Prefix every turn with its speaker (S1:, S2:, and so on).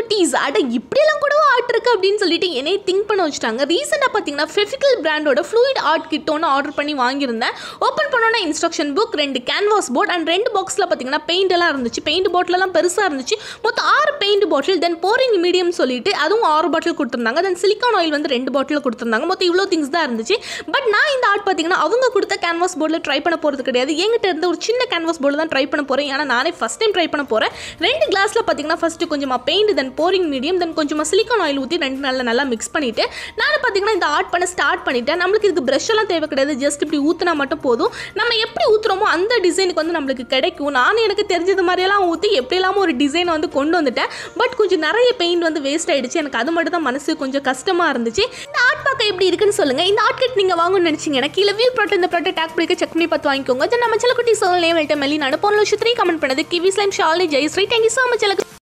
S1: குட்டீஸ் அட இப்படியெல்லாம் கூட ஆர்ட் இருக்குது அப்படின்னு சொல்லிட்டு என்னை திங்க் பண்ண வச்சுட்டாங்க. ரீசெண்டாக பார்த்தீங்கன்னா ஃபெவிக்கல் பிராண்டோட ஃப்ளூயிட் ஆர்ட் கிட் ஒன்று ஆர்டர் பண்ணி வாங்கியிருந்தேன். ஓப்பன் பண்ணோன்னா instruction book, 2 canvas board and 2 பாக்ஸில் பார்த்தீங்கன்னா பெயிண்ட் எல்லாம் இருந்துச்சு. பெயிண்ட் பாட்டிலெல்லாம் பெருசாக இருந்துச்சு. மொத்தம் 6 paint bottle, then pouring medium சொல்லிட்டு அதுவும் 6 பாட்டில் கொடுத்துருந்தாங்க. தென் சிலிக்கான் ஆயில் வந்து 2 பாட்டில் கொடுத்துருந்தாங்க. மொத்தம் இவ்வளோ திங்ஸ் தான் இருந்துச்சு. பட் நான் இந்த ஆர்ட் பார்த்தீங்கன்னா அவங்க கொடுத்த கேன்வாஸ் போர்டில் ட்ரை பண்ண போகிறது கிடையாது. என்கிட்ட இருந்த ஒரு சின்ன கேன்வாஸ் போர்டில் தான் ட்ரை பண்ண போகிறேன். ஏன்னா நானே ஃபஸ்ட் டைம் ட்ரை பண்ண போகிறேன். 2 கிளாஸில் பார்த்தீங்கன்னா ஃபஸ்ட்டு கொஞ்சமாக paint, then pouring medium, then கொஞ்சமாக சிலிக்கான் ஆயில் ஊற்றி 2 நல்லா மிக்ஸ் பண்ணிவிட்டு நான் பார்த்தீங்கன்னா இந்த ஆர்ட் பண்ண ஸ்டார்ட் பண்ணிவிட்டேன். நம்மளுக்கு இதுக்கு ப்ரஷ் எல்லாம் தேவை கிடையாது. ஜஸ்ட் இப்படி ஊற்றினா மட்டும் போதும். நம்ம எப்படி ஊற்றுறோமோ அந்த டிசைனுக்கு வந்து நம்மளுக்கு கிடைக்கும். நானும் எனக்கு தெரிஞ்சது மாதிரியெல்லாம் ஊற்றி எப்படி இல்லாமல் ஒரு டிசைனை வந்து கொண்டு வந்துட்டேன். பட் கொஞ்சம் நிறைய பெயிண்ட் வந்து வேஸ்ட் ஆகிடுச்சு. எனக்கு அது மட்டும் தான் மனசு கொஞ்சம் கஷ்டமாக இருந்துச்சு. இந்த ஆர்ட் பார்க்க எப்படி இருக்குன்னு சொல்லுங்கள். இந்த ஆர்ட் கிட் நீங்கள் வாங்கணும்னு நினச்சிங்கன்னா கீழே வியூ ப்ராடக்ட் இந்த ப்ராடக்ட் டேக் பண்ணிக்க செக் பண்ணி பார்த்து வாங்கிக்கோங்க. நம்ம சில குட்டி சோல் நேம் மெல்லி நடப்போம். 3 கமெண்ட் பண்ணது kiwi slime Shali Jayashree. Thank you so much.